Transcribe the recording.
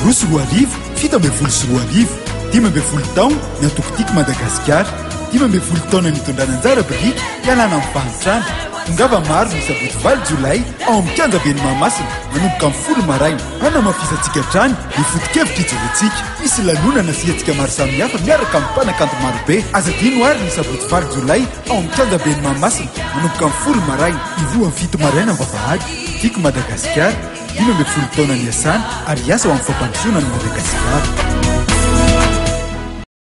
roa roa arivo, fito ambin'ny folo sy roa arivo, 15 taona ny atokotiko Madagasikara, 15 taona ny itondrana anjara biriky hialana amin'ny fahantrana. Tongava maro ny sabotsy 8 Jolay ao amin'ny kianja ben'ny Mahamasina manomboka amin'ny 10 maraina. Hanamafisantsika hatrany ny foto-kevitra hijerentsika. Misy lanonana sy hetsika maro samihafa miaraka amin'ny mpanakanto marobe. Aza dino ary ny sabotsy 8 Jolay ao amin'ny kianja ben'ny Mahamasina manomboka amin'ny 10 maraina ivoa amin'ny 7 maraina amin'ny vavahady. Tiako Madagasikara, 15 taona ny asana ary asa ho amin'ny fampandrosoana ny Madagasikara.